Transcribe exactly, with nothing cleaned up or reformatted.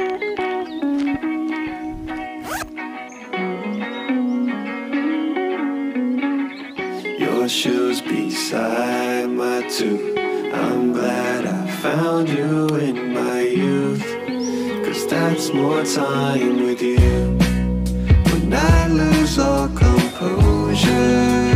Your shoes beside my two. I'm glad I found you in my youth, 'cause that's more time with you. When I lose all composure,